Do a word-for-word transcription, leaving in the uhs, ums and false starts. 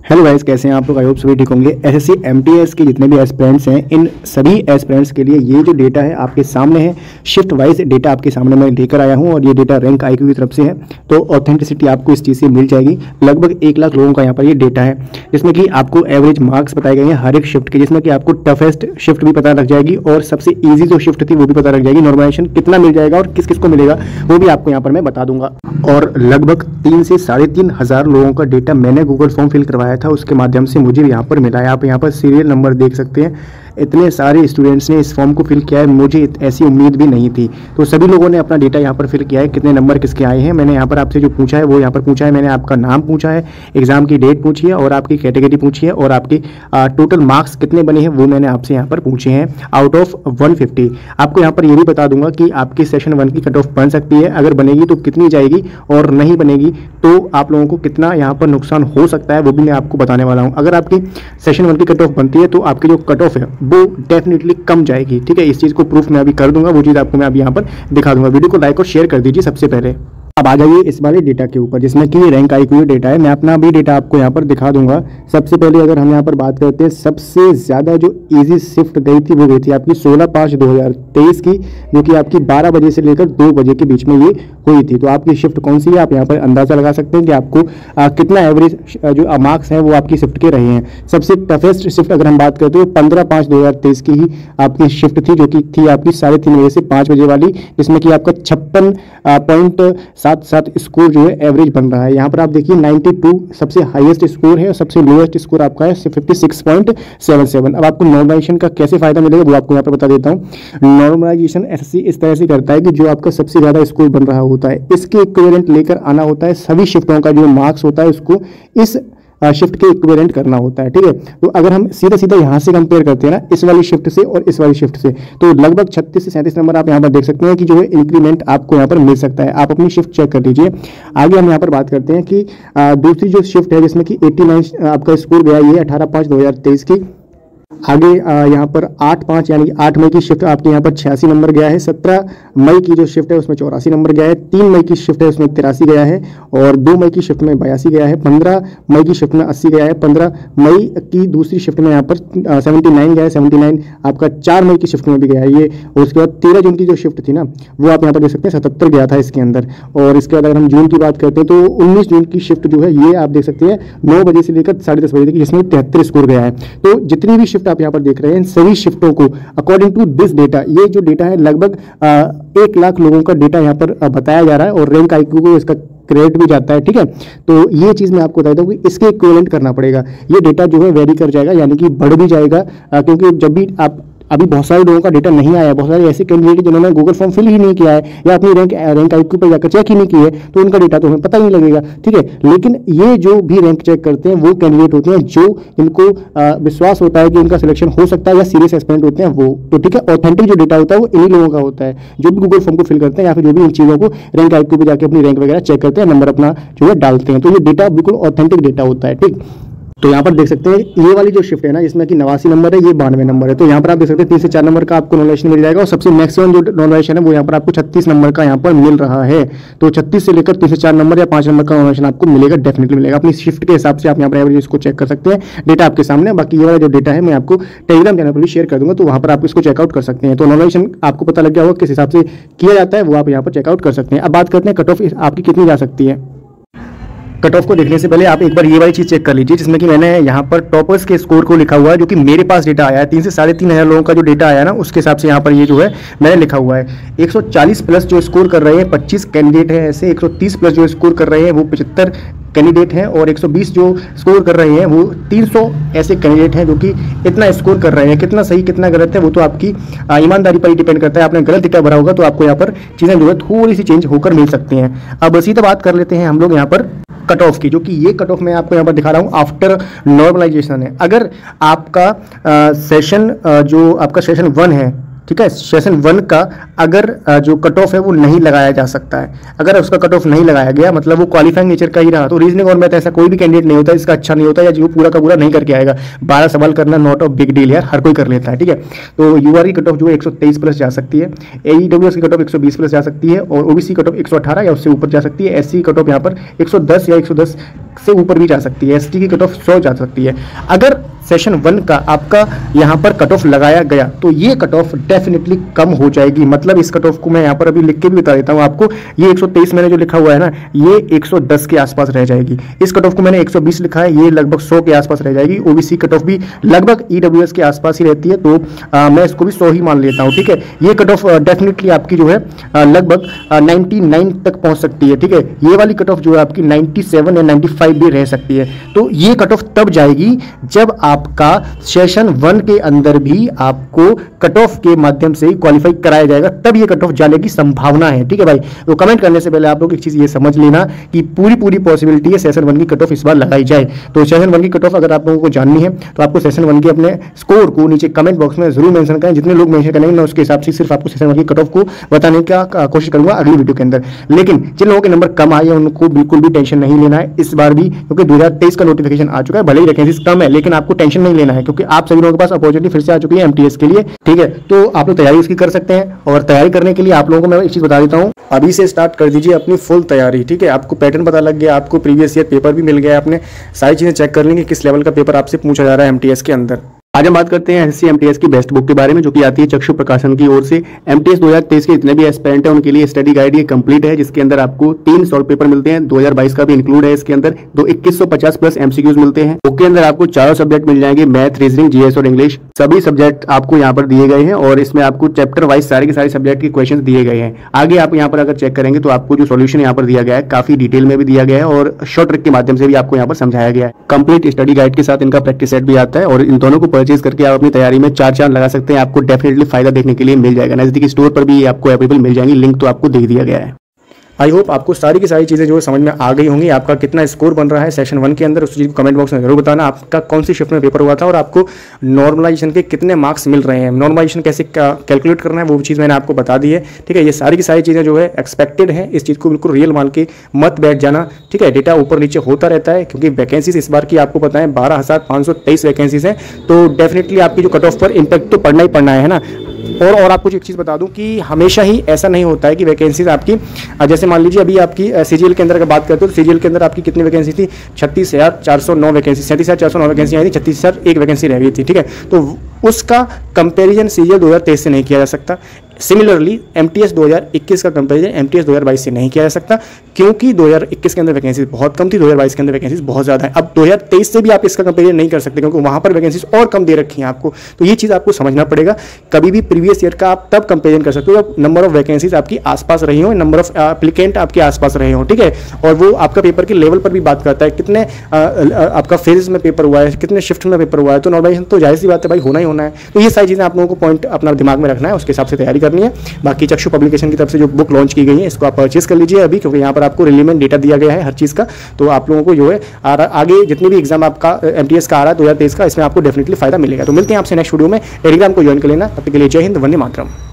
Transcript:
Hello guys, कैसे हैं आप लोग। आई होप सभी ठीक होंगे। एसएससी एमटीएस के जितने भी एस्पिरेंट्स हैं, इन सभी एस्पिरेंट्स के लिए ये जो डेटा है आपके सामने है, शिफ्ट वाइज डेटा आपके सामने मैं लेकर आया हूं और ये डेटा रैंक आईक्यू की तरफ से है। तो ऑथेंटिसिटी आपको इस चीज़ से मिल जाएगी। लगभग एक लाख लोगों का यहाँ पर ये डेटा है, जिसमें कि आपको एवरेज मार्क्स बताए गए हैं हर एक शिफ्ट के, जिसमें कि आपको टफेस्ट शिफ्ट भी पता लग जाएगी और सबसे ईजी जो शिफ्ट थी वो भी पता लग जाएगी। नॉर्मलाइजेशन कितना मिल जाएगा और किस किस को मिलेगा वो भी आपको यहाँ पर मैं बता दूंगा। और लगभग तीन से साढ़े तीन हज़ार लोगों का डेटा मैंने गूगल फॉर्म फिल करवाया था, उसके माध्यम से मुझे यहाँ पर मिला है। आप यहाँ पर सीरियल नंबर देख सकते हैं। इतने सारे स्टूडेंट्स ने इस फॉर्म को फिल किया है, मुझे ऐसी उम्मीद भी नहीं थी। तो सभी लोगों ने अपना डेटा यहाँ पर फिल किया है। कितने नंबर किसके आए हैं मैंने यहाँ पर आपसे जो पूछा है वो यहाँ पर पूछा है। मैंने आपका नाम पूछा है, एग्जाम की डेट पूछी है और आपकी कैटेगरी पूछी है और आपके टोटल मार्क्स कितने बने हैं वो मैंने आपसे यहाँ पर पूछे हैं आउट ऑफ वन फिफ्टी। आपको यहाँ पर ये भी बता दूंगा कि आपकी सेशन वन की कट ऑफ बन सकती है। अगर बनेगी तो कितनी जाएगी और नहीं बनेगी तो आप लोगों को कितना यहाँ पर नुकसान हो सकता है वो भी मैं आपको बताने वाला हूँ। अगर आपकी सेशन वन की कट ऑफ बनती है तो आपकी जो कट ऑफ है वो डेफिनेटली कम जाएगी। ठीक है, इस चीज़ को प्रूफ मैं अभी कर दूंगा, वो चीज़ आपको मैं अभी यहाँ पर दिखा दूंगा। वीडियो को लाइक और शेयर कर दीजिए सबसे पहले। अब आ जाइए इस वाले डेटा के ऊपर, जिसमें कि रैंक आईक्यू डेटा है। मैं अपना भी डेटा आपको यहाँ पर दिखा दूंगा। सबसे पहले अगर हम यहाँ पर बात करते हैं, सबसे ज़्यादा जो इजी शिफ्ट गई थी वो गई थी आपकी सोलह पाँच दो हज़ार तेईस की, जो कि आपकी बारह बजे से लेकर दो बजे के बीच में ये हुई थी। तो आपकी शिफ्ट कौन सी है, आप यहाँ पर अंदाज़ा लगा सकते हैं कि आपको आ, कितना एवरेज जो मार्क्स हैं वो आपकी शिफ्ट के रहे हैं। सबसे टफेस्ट शिफ्ट अगर हम बात करते हैं पंद्रह पाँच दो हज़ार तेईस की ही आपकी शिफ्ट थी, जो कि थी आपकी साढ़े तीन बजे से पाँच बजे वाली, जिसमें कि आपका छप्पन पॉइंट सात सात स्कोर जो है एवरेज बन रहा है। यहाँ पर आप देखिए बानवे सबसे हाईएस्ट स्कोर है और सबसे लोएस्ट स्कोर आपका है छप्पन पॉइंट सात सात। अब आपको नॉर्मलाइजेशन का कैसे फायदा मिलेगा वो आपको यहाँ पर बता देता हूँ। नॉर्मलाइजेशन एसएससी इस तरह से करता है कि जो आपका सबसे ज्यादा स्कोर बन रहा होता है इसके इक्विवेलेंट लेकर आना होता है। सभी शिफ्टों का जो मार्क्स होता है उसको इस शिफ्ट के इक्विवेलेंट करना होता है। ठीक है, तो अगर हम सीधा सीधा यहाँ से कंपेयर करते हैं ना, इस वाली शिफ्ट से और इस वाली शिफ्ट से, तो लगभग छत्तीस से सैंतीस नंबर आप यहाँ पर देख सकते हैं कि जो है इंक्रीमेंट आपको यहाँ पर मिल सकता है। आप अपनी शिफ्ट चेक कर लीजिए। आगे हम यहाँ पर बात करते हैं कि आ, दूसरी जो शिफ्ट है जिसमें कि नवासी आपका स्कोर गया, ये अठारह पाँच दो हज़ार तेईस की। आगे यहाँ पर आठ पाँच यानी आठ मई की शिफ्ट आपके यहाँ पर छियासी नंबर गया है। सत्रह मई की जो शिफ्ट है उसमें चौरासी नंबर गया है। तीन मई की शिफ्ट है उसमें तिरासी गया है और दो मई की शिफ्ट में बयासी गया है। पंद्रह मई की शिफ्ट में अस्सी गया है। पंद्रह मई की दूसरी शिफ्ट में यहाँ पर सेवेंटी नाइन गया है। सेवेंटी नाइन आपका चार मई की शिफ्ट में भी गया है ये। और उसके बाद तेरह जून की जो शिफ्ट थी ना वो आप यहाँ पर देख सकते हैं सतहत्तर गया था इसके अंदर। और इसके बाद अगर हम जून की बात करते हैं तो उन्नीस जून की शिफ्ट जो है ये आप देख सकते हैं नौ बजे से लेकर साढ़े दस बजे तक, जिसमें तिहत्तर स्कोर गया है। तो जितनी भी शिफ्ट आप यहाँ पर देख रहे हैं इन सभी शिफ्टों को अकॉर्डिंग टू दिस डेटा, ये जो डेटा है लगभग एक लाख लोगों का डेटा यहाँ पर बताया जा रहा है और रैंक आईक्यू को इसका क्रेडिट भी जाता है। ठीक है, तो ये चीज मैं आपको बता दूं कि इसके इक्विवेलेंट करना पड़ेगा। ये डेटा जो है वेरी कर जाएगा, यानी कि बढ़ भी जाएगा, क्योंकि जब भी आप अभी बहुत सारे लोगों का डेटा नहीं आया, बहुत सारे ऐसे कैंडिडेट जिन्होंने गूगल फॉर्म फिल ही नहीं किया है या अपनी रैंक रैंक आईक्यू पर जाकर चेक ही नहीं की है, तो उनका डेटा तो हमें पता ही नहीं लगेगा। ठीक है, लेकिन ये जो भी रैंक चेक करते हैं वो कैंडिडेट होते हैं जो इनको विश्वास होता है कि इनका सिलेक्शन हो सकता है या सीरियस एस्पिरेंट होते हैं वो। तो ठीक है, ऑथेंटिक जो डेटा होता है वो इन्हीं लोगों का होता है जो भी गूगल फॉर्म को फिल करते हैं या फिर जो भी इन चीज़ों को रैंक आईक्यू पर जाकर अपनी रैंक वगैरह चेक करते हैं, नंबर अपना जो है डालते हैं। तो ये डेटा बिल्कुल ऑथेंटिक डेटा होता है। ठीक, तो यहाँ पर देख सकते हैं ये वाली जो शिफ्ट है ना जिसमें कि नवासी नंबर है, ये बानवे नंबर है। तो यहाँ पर आप देख सकते हैं तीन से चार नंबर का आपको नॉलेशन मिल जाएगा और सबसे मैक्सिमम जो नॉलेशन है वो यहाँ पर आपको छत्तीस नंबर का यहाँ पर मिल रहा है। तो छत्तीस से लेकर तीन से चार नंबर या पांच नंबर का नॉलेशन आपको मिलेगा, डेफिनेटली मिलेगा। अपनी शिफ्ट के हिसाब से आप यहाँ पर एवरेज इसको चेक कर सकते हैं। डेटा आपके सामने, बाकी ये वाला जो डेटा है मैं आपको टेलीग्राम चैनल पर भी शेयर कर दूंगा, तो वहाँ पर आप इसको चेकआउट कर सकते हैं। तो नॉलेशन आपको पता लग गया होगा किस हिसाब से किया जाता है, वो आप यहाँ पर चेकआउट कर सकते हैं। अब बात करते हैं कट ऑफ आपकी कितनी जा सकती है। कट ऑफ को देखने से पहले आप एक बार ये वाली चीज चेक कर लीजिए, जिसमें कि मैंने यहाँ पर टॉपर्स के स्कोर को लिखा हुआ है, जो कि मेरे पास डेटा आया है। तीन से साढ़े तीन हजार लोगों का जो डेटा आया ना उसके हिसाब से यहाँ पर ये जो है मैंने लिखा हुआ है। एक सौ चालीस प्लस जो स्कोर कर रहे हैं पच्चीस कैंडिडेट हैं ऐसे, एक सौ तीस प्लस जो स्कोर कर रहे हैं वो पचहत्तर कैंडिडेट हैं और एक सौ बीस जो स्कोर कर रहे हैं वो तीन सौ ऐसे कैंडिडेट हैं जो कि इतना स्कोर कर रहे हैं। कितना सही कितना गलत है वो तो आपकी ईमानदारी पर ही डिपेंड करता है। आपने गलत डेटा भरा होगा तो आपको यहाँ पर चीज़ें जो है थोड़ी सी चेंज होकर मिल सकती हैं। अब सीधा बात कर लेते हैं हम लोग यहाँ पर कट ऑफ की, जो कि ये कट ऑफ मैं आपको यहाँ पर दिखा रहा हूँ आफ्टर नॉर्मलाइजेशन है। अगर आपका आ, सेशन आ, जो आपका सेशन वन है ठीक है, सेशन वन का अगर जो कट ऑफ है वो नहीं लगाया जा सकता है, अगर उसका कट ऑफ नहीं लगाया गया मतलब वो क्वालिफाइंग नेचर का ही रहा, तो रीजनिंग और मैथ ऐसा कोई भी कैंडिडेट नहीं होता इसका अच्छा नहीं होता या जो पूरा का पूरा नहीं करके आएगा। बारह सवाल करना नॉट ऑफ बिग डील यार, हर कोई कर लेता है। ठीक है, तो यूआर की कट ऑफ जो है एक सौ तेईस प्लस जा सकती है, एईडब्ल्यूएस की कट ऑफ एक सौ बीस प्लस जा सकती है और ओबीसी कट ऑफ एक सौ अठारह या उससे ऊपर जा सकती है। एससी कट ऑफ यहाँ पर एक सौ दस या एक सौ दस से ऊपर भी जा सकती है। एसटी की कट ऑफ सौ जा सकती है। अगर सेशन वन का आपका यहाँ पर कट ऑफ लगाया गया तो ये कट ऑफ डेफिनेटली कम हो जाएगी। मतलब इस कट ऑफ को मैं यहाँ पर अभी लिख के भी बता देता हूँ आपको, ये एक सौ तेईस मैंने जो लिखा हुआ है ना, ये एक सौ दस के आसपास रह जाएगी। इस कट ऑफ को मैंने एक सौ बीस लिखा है, ये लगभग सौ के आसपास रह जाएगी। ओबीसी कट ऑफ भी लगभग ईडब्ल्यूएस के आसपास ही रहती है, तो आ, मैं इसको भी सौ ही मान लेता हूँ। ठीक है, ये कट ऑफ डेफिनेटली आपकी जो है लगभग नाइन्टी नाइन तक पहुँच सकती है। ठीक है, ये वाली कट ऑफ जो है आपकी नाइन्टी सेवन या नाइन्टी फाइव भी रह सकती है। तो ये कट ऑफ तब जाएगी जब आपका सेशन वन के अंदर भी आपको कट ऑफ के माध्यम से ही क्वालिफाई कराया जाएगा, तब ये कट ऑफ जाने की संभावना है। ठीक है भाई, तो कमेंट करने से पहले आप लोग एक चीज ये समझ लेना कि पूरी पूरी पॉसिबिलिटी है सेशन वन की कट ऑफ इस बार लगाई जाए। तो सेशन वन की कट ऑफ अगर आप लोगों को जाननी है तो आपको सेशन वन के अपने स्कोर को नीचे कमेंट बॉक्स में जरूर मेंशन करें। जितने लोग मेंशन करेंगे मैं उसके हिसाब से सिर्फ आपको सेशन वन की कट ऑफ को बताने का कोशिश करूंगा अगली वीडियो के अंदर। लेकिन जिन लोगों के नंबर कम आए हैं उनको बिल्कुल भी टेंशन नहीं लेना है इस बार भी, क्योंकि दो हज़ार तेईस का नोटिफिकेशन आ चुका है। भले ही वैकेंसीज कम है लेकिन आपको टेंशन नहीं लेना है, क्योंकि आप सभी लोगों के पास अपॉर्चुनिटी फिर से आ चुकी है एमटीएस के लिए। ठीक है, तो आप लोग तैयारी उसकी कर सकते हैं और तैयारी करने के लिए आप लोगों को मैं एक चीज बता देता हूं, अभी से स्टार्ट कर दीजिए अपनी फुल तैयारी। ठीक है, आपको पैटर्न पता लग गया, आपको प्रीवियस ईयर पेपर भी मिल गया, आपने सारी चीजें चेक कर लेंगे किस लेवल का पेपर आपसे पूछा जा रहा है एमटीएस के अंदर। आज हम बात करते हैं एसएससी एमटीएस की बेस्ट बुक के बारे में, जो कि आती है चक्षु प्रकाशन की ओर से। एमटीएस दो हज़ार तेईस के जितने भी एस्पिरेंट हैं उनके लिए स्टडी गाइड ये कंप्लीट है, जिसके अंदर आपको तीन सॉल्व पेपर मिलते हैं। दो हज़ार बाईस का भी इंक्लूड है इसके अंदर। दो इक्कीस सौ पचास प्लस एमसीक्यूज मिलते हैं। बुक के अंदर आपको चारों सब्जेक्ट मिल जाएंगे, मैथ, रीजनिंग, जीएस और इंग्लिश। सभी सब्जेक्ट आपको यहाँ पर दिए गए हैं और इसमें आपको चैप्टर वाइज सारे के सारे सब्जेक्ट के क्वेश्चन दिए गए हैं। आगे आप यहाँ पर अगर चेक करेंगे तो आपको जो सोल्यूशन यहाँ पर दिया गया है काफी डिटेल में भी दिया गया है और शॉर्ट ट्रिक के माध्यम से भी आपको यहाँ पर समझाया गया है। कंप्लीट स्टडी गाइड के साथ इनका प्रैक्टिस सेट भी आता है और इन दोनों को परचेज करके आप अपनी तैयारी में चार चांद लगा सकते हैं। आपको डेफिनेटली फायदा देखने के लिए मिल जाएगा। नजदीकी स्टोर पर भी आपको अवेलेबल मिल जाएंगी, लिंक तो आपको दे दिया गया है। आई होप आपको सारी की सारी चीज़ें जो समझ में आ गई होंगी। आपका कितना स्कोर बन रहा है सेशन वन के अंदर उस चीज़ को कमेंट बॉक्स में जरूर बताना। आपका कौन सी शिफ्ट में पेपर हुआ था और आपको नॉर्मलाइजेशन के कितने मार्क्स मिल रहे हैं, नॉर्मलाइजेशन कैसे कैलकुलेट करना है वो चीज़ मैंने आपको बता दी है। ठीक है, ये सारी की सारी चीज़ें जो है एक्सपेक्टेड है, इस चीज़ को बिल्कुल रियल मान के मत बैठ जाना। ठीक है, डेटा ऊपर नीचे होता रहता है क्योंकि वैकेंसीज इस बार की आपको पता है बारह हज़ार पाँच सौ तेईस वैकेंसीज हैं, तो डेफिनेटली आपकी जो कट ऑफ पर इम्पैक्ट तो पड़ना ही पड़ना है ना। और और आपको एक चीज़ बता दूं कि हमेशा ही ऐसा नहीं होता है कि वैकेंसीज आपकी, जैसे मान लीजिए अभी आपकी सीजीएल के अंदर अगर बात करते हो तो सीजीएल के अंदर आपकी कितनी वैकेंसी थी, छत्तीस हज़ार चार सौ नौ वैकेंसी, सैंतीस हज़ार चार सौ नौ वैकेंसी आई थी, छत्तीस हज़ार एक वैकेंसी रह गई थी। ठीक है, तो उसका कंपैरिजन सीजीएल दो हज़ार तेईस से नहीं किया जा सकता। सिमिलरली एमटीएस दो हज़ार इक्कीस का कंपैरिजन एमटीएस दो हज़ार बाईस से नहीं किया जा सकता, क्योंकि दो हज़ार इक्कीस के अंदर वैकेंसीज बहुत कम थी, दो हज़ार बाईस के अंदर वैकेंसीज बहुत ज़्यादा है। अब दो हज़ार तेईस से भी आप इसका कंपैरिजन नहीं कर सकते क्योंकि वहाँ पर वैकेंसीज और कम दे रखी हैं आपको। तो ये चीज़ आपको समझना पड़ेगा। कभी भी प्रीवियस ईयर का आप तब कंपेरिजन कर सकते हो जब नंबर ऑफ वैकेंसीज आपकी आसपास रही हो, नंबर ऑफ एप्लीकेंट आपके आसपास रहे हो। ठीक है, और वो आपका पेपर के लेवल पर भी बात करता है, कितने आ, आ, आपका फेजेस में पेपर हुआ है, कितने शिफ्ट में पेपर हुआ है। तो नॉर्मलाइजेशन तो जाहिर सी बात है भाई, होना ही होना है। तो ये सारी चीज़ें आप लोगों को पॉइंट अपना दिमाग में रखना है, उसके हिसाब से तैयारी करनी है। बाकी चक्षु पब्लिकेशन की तरफ से जो बुक लॉन्च की गई है इसको आप परचेज कर लीजिए अभी, क्योंकि यहाँ पर आपको रिलेवेंट डेटा दिया गया है हर चीज़ का। तो आप लोगों को जो है आगे जितने भी एग्जाम आपका एमटीएस का आ रहा है दो हज़ार तेईस का, इसमें आपको डेफिनेटली फायदा मिलेगा। तो मिलते हैं आपसे नेक्स्ट वीडियो में। टेलीग्राम को ज्वाइन कर लेना। तब तक के लिए जय हिंद, वंदे मातरम।